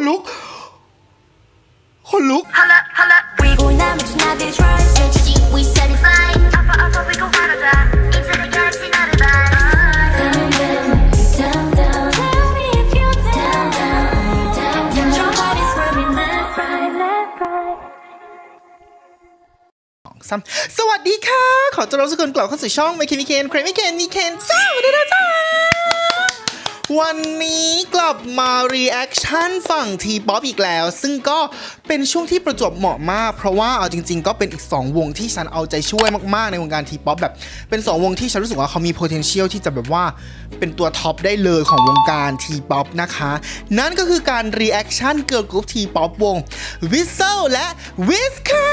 ลุกสวัสดีค่ะขอต้อนรับทุกคนกลับเข้าสู่ช่องไม่เคนใครไม่เคนมีเคนจ้าจ้าวันนี้กลับมารีแอคชั่นฝั่งทีป๊อปอีกแล้วซึ่งก็เป็นช่วงที่ประจวบเหมาะมากเพราะว่าเอาจริงๆก็เป็นอีก2วงที่ฉันเอาใจช่วยมากๆในวงการทีป๊อปแบบเป็น2วงที่ฉันรู้สึกว่าเขามี potential ที่จะแบบว่าเป็นตัวท็อปได้เลยของวงการทีป๊อปนะคะนั่นก็คือการรีแอคชั่นเกิร์ลกรุ๊ปทีป๊อปวง Whistle และ Wiz ค่ะ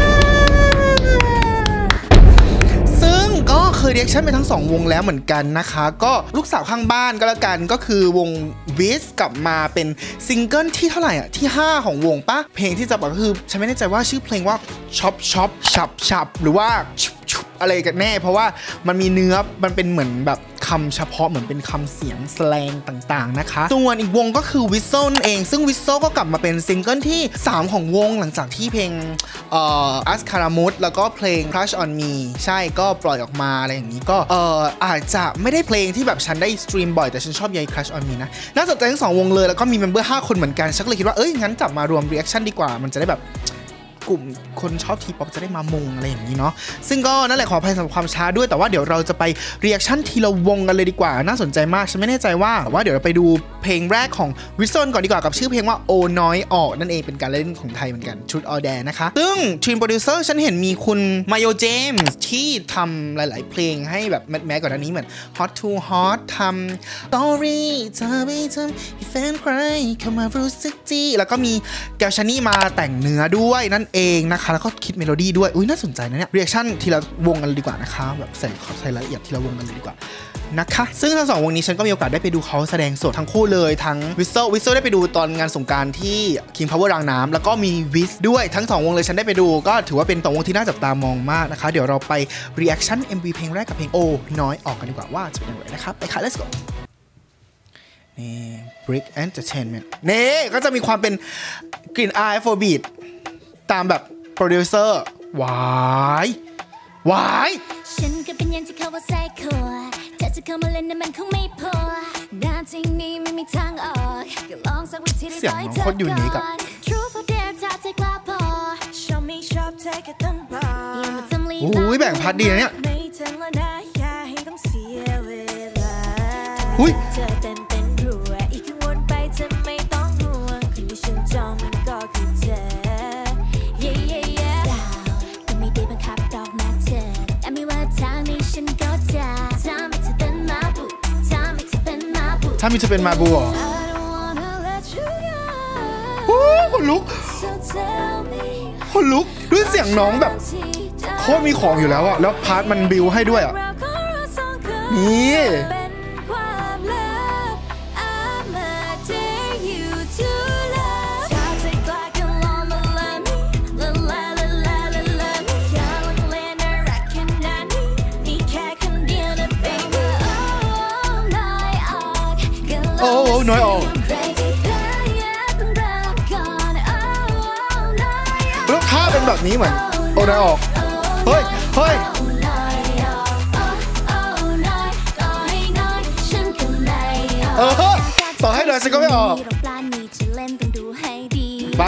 ซึ่งก็เคยเรียกชั่นไปทั้ง2วงแล้วเหมือนกันนะคะก็ลูกสาวข้างบ้านก็แล้วกันก็คือวง Wiz กลับมาเป็นซิงเกิลที่เท่าไหร่อ่ะที่5ของวงปะเพลงที่จะบอกก็คือฉันไม่แน่ใจว่าชื่อเพลงว่าช็อปหรือว่าอะไรกันแน่เพราะว่ามันมีเนื้อมันเป็นเหมือนแบบคำเฉพาะเหมือนเป็นคำเสียงสแลงต่างๆนะคะส่วนอีกวงก็คือ Whistle นั่นเองซึ่ง Whistle ก็กลับมาเป็นซิงเกิลที่3ของวงหลังจากที่เพลงAskaramut แล้วก็เพลง Crush on Me ใช่ก็ปล่อยออกมาอะไรอย่างนี้ก็อาจจะไม่ได้เพลงที่แบบฉันได้สตรีมบ่อยแต่ฉันชอบยาย Crush on Me นะน่าสนใจทั้ง2วงเลยแล้วก็มีเมมเบอร์5คนเหมือนกันฉันก็เลยคิดว่างั้นจับมารวมรีแอคชั่นดีกว่ามันจะได้แบบกลุ่มคนชอบทีป๊อปจะได้มามุงอะไรอย่างนี้เนาะซึ่งก็นั่นแหละขออภัยสำหรับความช้าด้วยแต่ว่าเดี๋ยวเราจะไปรีแอคชั่นทีละวงกันเลยดีกว่าน่าสนใจมากฉันไม่แน่ใจว่าแต่ว่าเดี๋ยวเราไปดูเพลงแรกของ Whistle ก่อนดีกว่ากับชื่อเพลงว่าโอน้อยออกนั่นเองเป็นการเล่นของไทยเหมือนกันชุดออแดนนะคะซึ่งทีมโปรดิวเซอร์ฉันเห็นมีคุณมาโยเจมส์ที่ทำหลายๆเพลงให้แบบแม้ก่อนหน้านี้เหมือน Hot to Hot ทำ Story เธอไม่ทำให้แฟนใครเข้ามารู้สึกจีแล้วก็มีแกลชานี่มาแต่งเนื้อด้วยนั่นเองนะคะแล้วก็คิดเมโลดี้ด้วยน่าสนใจนะเนี่ยรีแอคชั่นทีละวงกันเลยดีกว่านะคะแบบใส่รายละเอียดทีละวงกันเลยดีกว่านะคะซึ่งทั้ง2วงนี้ฉันก็มีโอกาสได้ไปดูเขาแสดงสดทั้งคู่เลยทั้ง Whistle ได้ไปดูตอนงานสงกรานต์ที่ King Power รางน้ำแล้วก็มี Wiz ด้วยทั้ง2วงเลยฉันได้ไปดูก็ถือว่าเป็น2วงที่น่าจับตามองมากนะคะเดี๋ยวเราไปรีแอคชั่น MV เพลงแรกกับเพลงโอน้อยออกกันดีกว่าว่าจะเป็นยังไงนะครับไปค่ะ let's goนี่ Brick Entertainment นี่ก็จะมีความเป็นกลิ่นอาย Afrobeat ตามแบบโปรดิวเซอร์วายฉันก็เป็นอย่างที่เขาว่าไซโคถ้าจะเข้ามาเล่นนั้นมันคงไม่พองานจริงนี้ไม่มีทางออกก็ลองสักวิธีได้ไหมเธอก่อนอุ้ยแบ่งพัดดีนะเนี่ยอุ้ยถ้ามีจะเป็นมาบูเหรอคนลุกด้วยเสียงน้องแบบโคตรมีของอยู่แล้วอะแล้วพาร์ทมันบิวให้ด้วยอะนี่โอ้น้อยออกแล้วท่าเป็นแบบนี้เหมือนโอ้น้อยออกเฮ้ยต่อให้หน่อยฉันก็ไม่ออกไป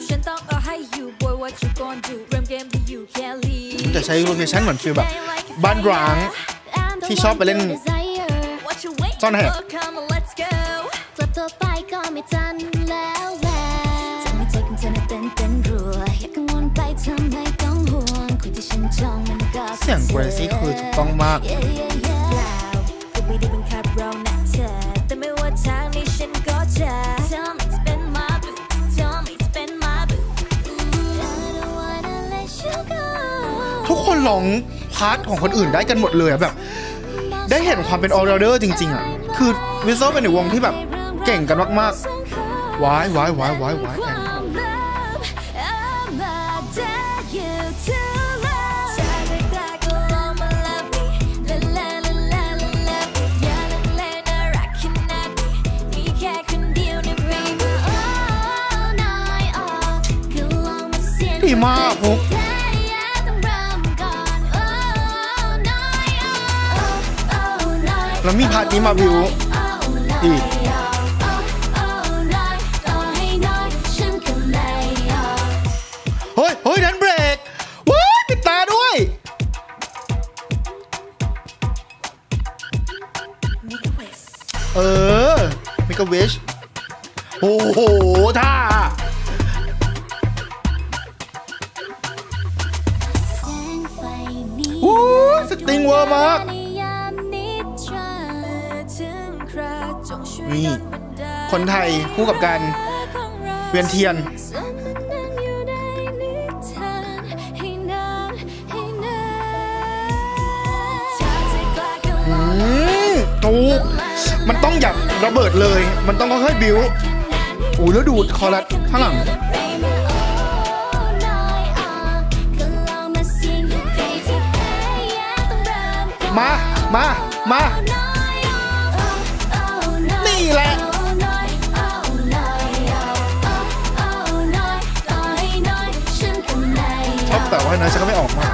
จะใช้โลเคชั่นเหมือนฟิลแบบบ้านร้างที่ชอบไปเล่นซ่อนแอบเสียงเกรซี่คือถูกต้องมากทุกคนร้องพาร์ทของคนอื่นได้กันหมดเลยแบบได้เห็นความเป็นออร์เดอร์จริงๆอ่ะคือ Whistle เป็นหนึ่งวงที่แบบเก่งกันมากๆว้ายดีมากมุกแล้วมีพาร์ทนี้มาวิวอีกเฮ้ยดันเบรกว้าวปิดตาด้วยมิกาเวชโอ้โหท่าสติงเวอร์มากนี่คนไทยคู่กับกันเวียนเทียนถูกมันต้องอยากระเบิดเลยมันต้องค่อยๆบิ้วโอ้แล้วดูคอรัสข้างหลังมานี่แหละชอบแต่ว่าเนื้อฉันก็ไม่ออกมา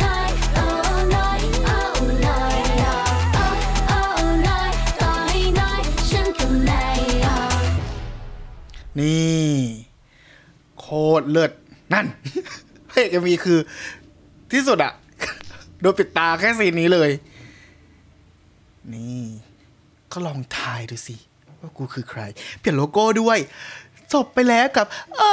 นี่โคตรเลิศนั่นเพลงมีคือที่สุดอะโดนปิดตาแค่ซีนนี้เลยนี่ก็ลองทายดูสิว่ากูคือใครเปลี่ยนโลโก้ด้วยจบไปแล้วกับ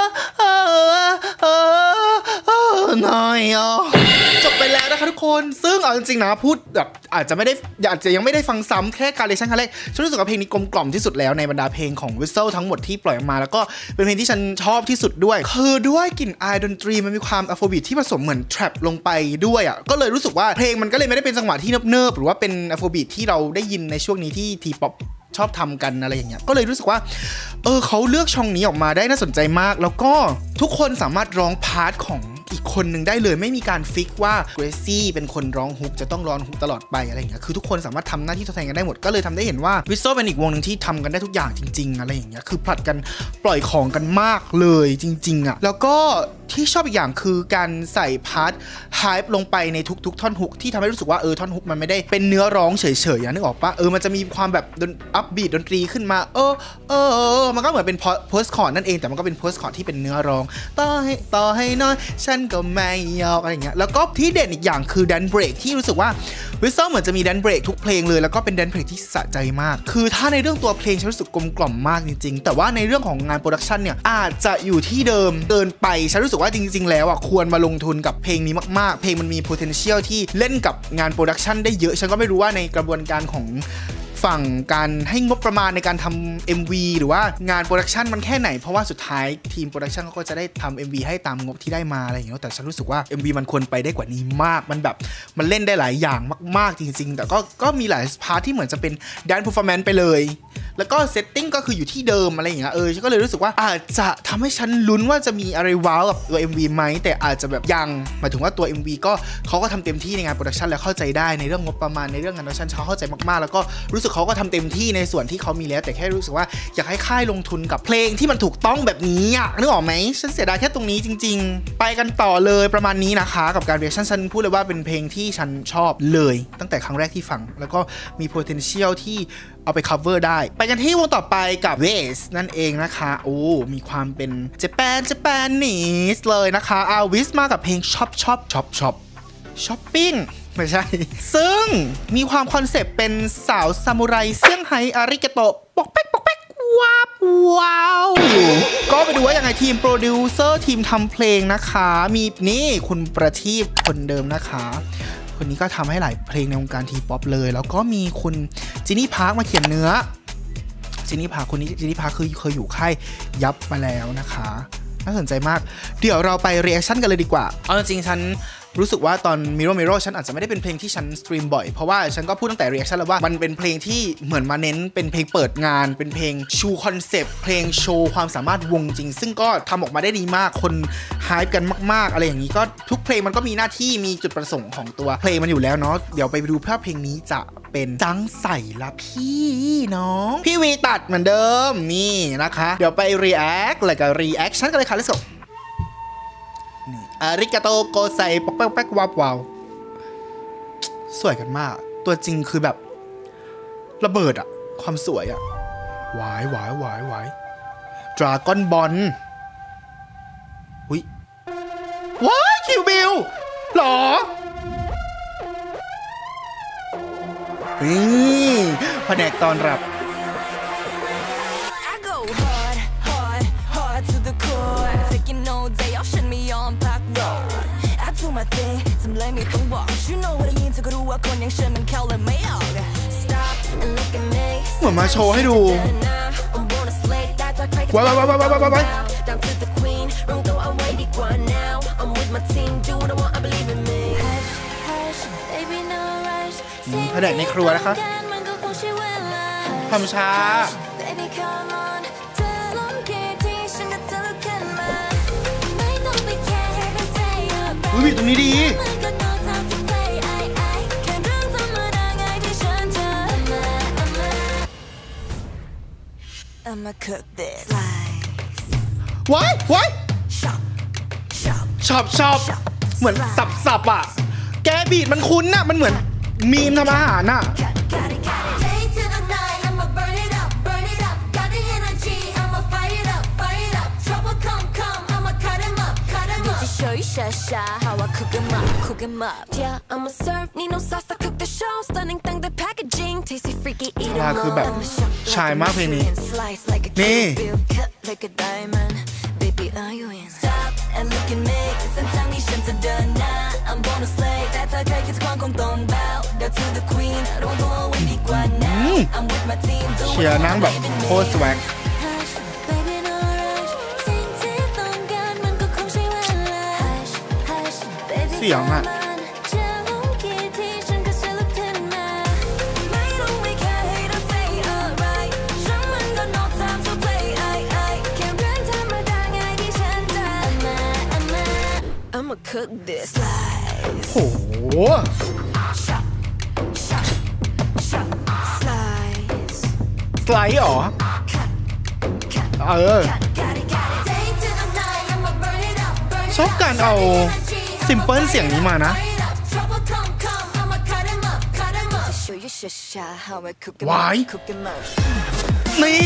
นายจบไปแล้วนะคะทุกคนซึ่งเอาจริงๆนะพูดแบบอาจจะยังไม่ได้ฟังซ้ำแค่การเรียนครั้งแรกฉันรู้สึกว่าเพลงนี้กลมกล่อมที่สุดแล้วในบรรดาเพลงของ Whistle ทั้งหมดที่ปล่อยออกมาแล้วก็เป็นเพลงที่ฉันชอบที่สุดด้วยคือด้วยกลิ่นอายดนตรีมันมีความอะโฟบีทที่ผสมเหมือนแทร็ปลงไปด้วยอ่ะก็เลยรู้สึกว่าเพลงมันก็เลยไม่ได้เป็นจังหวะที่เนิบๆหรือว่าเป็นอะโฟบีทที่เราได้ยินในช่วงนี้ที่ทีป๊อปชอบทำกันอะไรอย่างเงี้ยก็เลยรู้สึกว่าเขาเลือกช่องนี้ออกมาได้น่าสนใจมากแล้วก็ทุกคนสามารถร้องพาร์ทของอีกคนหนึ่งได้เลยไม่มีการฟิกว่าเกรซี่เป็นคนร้องฮุกจะต้องร้องฮุกตลอดไปอะไรอย่างเงี้ยคือทุกคนสามารถทำหน้าที่ทดแทนกันได้หมดก็เลยทำได้เห็นว่าวิสโซเป็นอีกวงหนึ่งที่ทำกันได้ทุกอย่างจริงๆอะไรอย่างเงี้ยคือผลัดกันปล่อยของกันมากเลยจริงๆอ่ะแล้วก็ที่ชอบอีกอย่างคือการใส่พาร์ทไฮป์ลงไปในทุกท่อนฮุกที่ทำให้รู้สึกว่าท่อนฮุกมันไม่ได้เป็นเนื้อร้องเฉยๆนึกออกปะมันจะมีความแบบอัพบีทดนตรีขึ้นมามันก็เหมือนเป็นโพสคอร์ดนั่นเองแต่มันก็เป็นโพสคอร์ดที่เป็นเนื้อร้องต่อให้น้อยฉันก็ไม่ยอมอะไรอย่างเงี้ยแล้วก็ที่เด่นอีกอย่างคือแดนเบรกที่รู้สึกว่าวิสเซอร์เหมือนจะมีแดนเบรกทุกเพลงเลยแล้วก็เป็นแดนเบรกที่สะใจมากคือถ้าในเรื่องตัวเพลงฉันรู้สึกกลมกล่อมมากจริงๆแต่ว่าในเรื่องของงานโปรดักชันเนี่ยอาจจะอยู่ที่เดิมเกินไปฉันรู้สึกว่าจริงๆแล้วควรมาลงทุนกับเพลงนี้มากๆเพลงมันมี potential ที่เล่นกับงานโปรดักชันได้เยอะฉันก็ไม่รู้ว่าในกระบวนการของฝั่งการให้งบประมาณในการทำ MV หรือว่างานโปรดักชันมันแค่ไหนเพราะว่าสุดท้ายทีมโปรดักชันเขาก็จะได้ทำ MV ให้ตามงบที่ได้มาอะไรอย่างเงี้ยแต่ฉันรู้สึกว่า MV มันควรไปได้กว่านี้มากมันแบบมันเล่นได้หลายอย่างมากๆจริงๆแต่ก็มีหลายพาร์ทที่เหมือนจะเป็น Dance Performance ไปเลยแล้วก็เซตติ้งก็คืออยู่ที่เดิมอะไรอย่างเงี้ยฉันก็เลยรู้สึกว่าอาจจะทำให้ฉันลุ้นว่าจะมีอะไรว้าวกับตัว MV ไหมแต่อาจจะแบบยังหมายถึงว่าตัว MV ก็เขาก็ทำเต็มที่ในงานโปรดักชันแล้วเข้าใจได้ในเรื่องงบประมาณในเรื่องงานโปรดักชันเขาเข้าใจมากๆแล้วก็รู้สึกเขาก็ทำเต็มที่ในส่วนที่เขามีแล้วแต่แค่รู้สึกว่าอยากให้ค่ายลงทุนกับเพลงที่มันถูกต้องแบบนี้นึกออกไหมฉันเสียดายแค่ตรงนี้จริงๆไปกันต่อเลยประมาณนี้นะคะกับการเรียกฉันพูดเลยว่าเป็นเพลงที่ฉันชอบเลยตั้งแต่ครั้งแรกที่ฟังแล้วก็มี potential ที่เอาไป cover ได้ไปกันที่วงต่อไปกับ Waze นั่นเองนะคะมีความเป็นเจแปนนิสเลยนะคะวิสมากับเพลงช้อปปิ้งไม่ใช่ซึ่งมีความคอนเซปต์เป็นสาวซามูไรเซี่ยงไฮ้อาริเกโตะปอกแป๊กว้าวก็ไปดูว่ายังไงทีมโปรดิวเซอร์ทีมทำเพลงนะคะมีนี่คุณประทีปคนเดิมนะคะคนนี้ก็ทำให้หลายเพลงในวงการทีป๊อปเลยแล้วก็มีคุณจินนี่พาร์คมาเขียนเนื้อจินนี่พาร์คคนนี้จินนี่พาร์คคือเคยอยู่ค่ายยับมาแล้วนะคะน่าสนใจมากเดี๋ยวเราไปรีแอคชั่นกันเลยดีกว่าเอาจริงๆฉันรู้สึกว่าตอนมิโรฉันอาจจะไม่ได้เป็นเพลงที่ฉันสตรีมบ่อยเพราะว่าฉันก็พูดตั้งแต่รีแอคชั่นแล้วว่ามันเป็นเพลงที่เหมือนมาเน้นเป็นเพลงเปิดงานเป็นเพลงชูคอนเซปต์เพลงโชว์ความสามารถวงจริงซึ่งก็ทำออกมาได้ดีมากคนไฮป์กันมากๆอะไรอย่างนี้ก็ทุกเพลงมันก็มีหน้าที่มีจุดประสงค์ของตัวเพลงมันอยู่แล้วเนาะเดี๋ยวไปดูภาพเพลงนี้จะเป็นจังใส่ละพี่น้องพี่วีตัดเหมือนเดิมนี่นะคะเดี๋ยวไปรีแอคอะไรกับรีแอคชั่นกันเลยค่ะlet's goนี่อาริกาโตโกไซป๊อกแป๊กแป๊กวาววาวสวยกันมากตัวจริงคือแบบระเบิดอะความสวยอะหวายดราก้อนบอลอุ้ยว้ายคิวบิลหรอนี่แผนกตอนรับเหมือนมาโชว์ให้ดูว้าวแผนกในครัวนะคะทำช้าอุ้ยตรงนี้ดีว้ายชอบเหมือนสับอ่ะแกบีดมันคุ้นน่ะมันเหมือนมีมทำอาหารน่ะคือแบบชายมากเพลงนี้นี่เชียร์นั่งแบบโคตรสวักเสียงอ่ะโอ้โหสไลด์เหรอชอบการเอาซิมเปิลเสียงนี้มานะวายนี่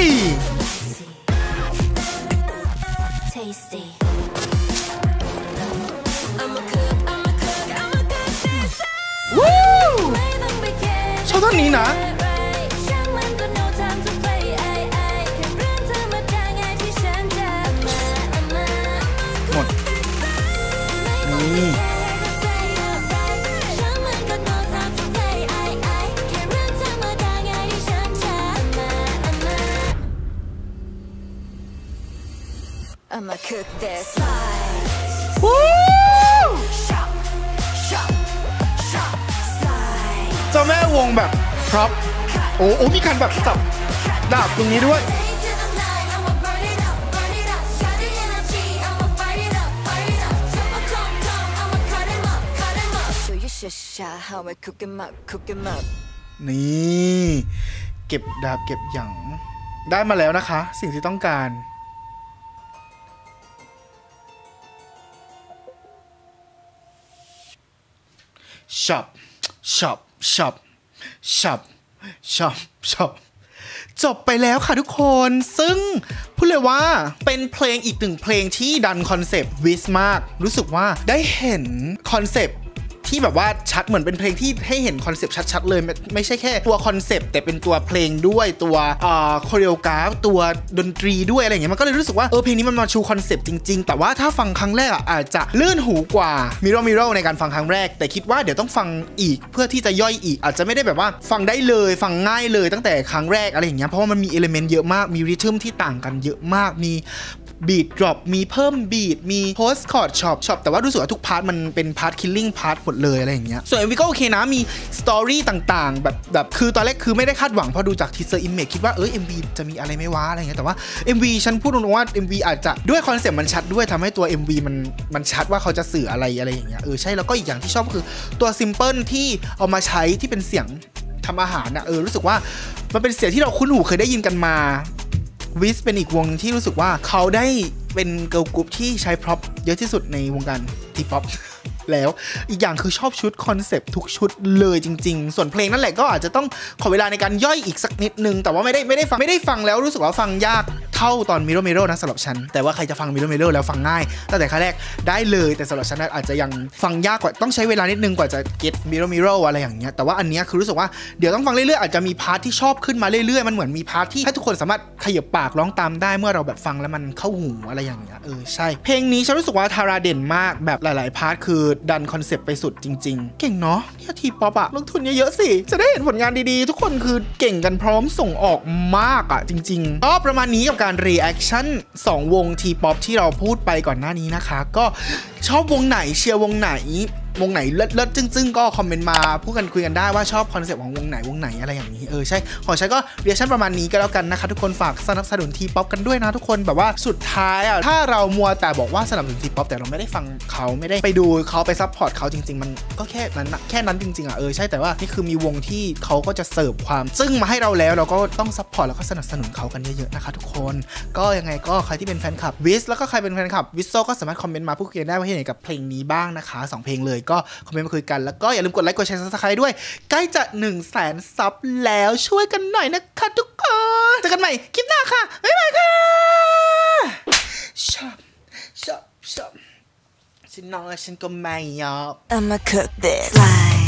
ชอบท่อนนี้นะหมดนี่เจ้าแม่วงแบบครับโอ้มีการแบบสับดาบตรงนี้ด้วยนี่เก็บดาบเก็บหยั่งได้มาแล้วนะคะสิ่งที่ต้องการช็อปจบไปแล้วค่ะทุกคนซึ่งพูดเลยว่าเป็นเพลงอีกหนึ่งเพลงที่ดันคอนเซปต์วิสมากรู้สึกว่าได้เห็นคอนเซปต์ที่แบบว่าชัดเหมือนเป็นเพลงที่ให้เห็นคอนเซปต์ชัดๆเลยไม่ใช่แค่ตัวคอนเซปต์แต่เป็นตัวเพลงด้วยตัวโคเรียกราฟตัวดนตรีด้วยอะไรอย่างเงี้ยมันก็เลยรู้สึกว่าเพลงนี้มันมาชูคอนเซปต์จริงๆแต่ว่าถ้าฟังครั้งแรกอาจจะลื่นหูกว่ามิโรในการฟังครั้งแรกแต่คิดว่าเดี๋ยวต้องฟังอีกเพื่อที่จะย่อยอีกอาจจะไม่ได้แบบว่าฟังได้เลยฟังง่ายเลยตั้งแต่ครั้งแรกอะไรอย่างเงี้ยเพราะว่ามันมีเอลิเมนต์เยอะมากมีริทึมที่ต่างกันเยอะมากมีบีทดรอปมีเพิ่มบีทมีโพสต์คอร์ดช็อปแต่ว่ารู้สึกว่าทุกพาร์ทมันเป็นพาร์ทคิลลิ่งพาร์ทหมดเลยอะไรอย่างเงี้ยส่วน MV ก็โอเคนะมีสตอรี่ต่างๆแบบคือตอนแรกคือไม่ได้คาดหวังพอดูจากทีเซอร์อิมเมจคิดว่าMV จะมีอะไรไม่ว้าอะไรอย่างเงี้ยแต่ว่า MV ฉันพูดตรงๆว่า MV อาจจะด้วยคอนเซ็ปต์มันชัดด้วยทำให้ตัว MV มันชัดว่าเขาจะสื่ออะไรอย่างเงี้ยใช่แล้วก็อีกอย่างที่ชอบคือตัวซิมเปิลที่เอามาใช้ที่เป็นเสียงทำอาหารนะรู้สึกว่ามันเป็นเสียงที่เราคุ้นหูเคยได้ยินกันมาวิสเป็นอีกวงที่รู้สึกว่าเขาได้เป็นเกิร์ลกรุ๊ปที่ใช้พร็อพเยอะที่สุดในวงการทีป๊อปแล้วอีกอย่างคือชอบชุดคอนเซปต์ทุกชุดเลยจริงๆส่วนเพลงนั่นแหละก็อาจจะต้องขอเวลาในการย่อยอีกสักนิดนึงแต่ว่าไม่ได้ฟังแล้วรู้สึกว่าฟังยากเท่าตอนมิโรเมโรนะสำหรับฉันแต่ว่าใครจะฟังมิโรเมโรแล้วฟังง่ายตั้งแต่ครั้งแรกได้เลยแต่สำหรับฉันอาจจะยังฟังยากกว่าต้องใช้เวลานิดนึงกว่าจะเก็ตมิโรเมโรอะไรอย่างเงี้ยแต่ว่าอันเนี้ยคือรู้สึกว่าเดี๋ยวต้องฟังเรื่อยๆอาจจะมีพาร์ทที่ชอบขึ้นมาเรื่อยๆมันเหมือนมีพาร์ทที่ให้ทุกคนสามารถขยับปากร้องตามได้เมื่อเราแบบฟังแล้วมันเข้าหูอะไรอย่างเงี้ยใช่เพลงนี้ฉันรู้สึกว่าทาราเด่นมากแบบหลายๆพาร์ทคือดันคอนเซปต์ไปสุดจริงๆเก่งเนาะเนี่ยทีป๊อปอะลงทุนเยอะๆสิจะได้เห็นผลงานดีๆทุกคนคือเก่งกันพร้อมส่งออกมากอะจริงๆก็ประมาณนี้กับการรีแอคชั่น2วงทีป๊อปที่เราพูดไปก่อนหน้านี้นะคะก็ชอบวงไหนเชียร์วงไหนเลิศจึ้งก็คอมเมนต์มาพูดกันคุยกันได้ว่าชอบคอนเซปต์ของวงไหนอะไรอย่างนี้ใช่ของฉันก็เรียกชั่นประมาณนี้ก็แล้วกันนะคะทุกคนฝากสนับสนุนทีป๊อปกันด้วยนะทุกคนแบบว่าสุดท้ายอ่ะถ้าเรามัวแต่บอกว่าสนับสนุนทีป๊อปแต่เราไม่ได้ฟังเขาไม่ได้ไปดูเขาไปซัพพอร์ตเขาจริงๆมันก็แค่นั้นจริงๆอ่ะใช่แต่ว่านี่คือมีวงที่เขาก็จะเสิร์ฟความซึ่งมาให้เราแล้วเราก็ต้องซัพพอร์ตแล้วก็สนับสนุนเขากันเยอะๆนะคะทุกคนก็ยังไงก็ใครที่เป็นแฟนคลับวิสแล้วก็ใครเป็นแฟนคลับวิสโซก็สามารถคอมเมนต์มาพูดคุยกันได้ว่าเห็นยังไงกับเพลงนี้บ้างนะคะ2เพลงเลยก็คอมเมนต์มาคุยกันแล้วก็อย่าลืมกดไลค์กดแชร์ Subscribe ด้วยใกล้จะ 100,000 ซับแล้วช่วยกันหน่อยนะคะทุกคนเจอกันใหม่คลิปหน้าค่ะบ๊ายบายค่ะชอบฉันนอนแล้วฉันก็ไม่ยอม I'ma cook this like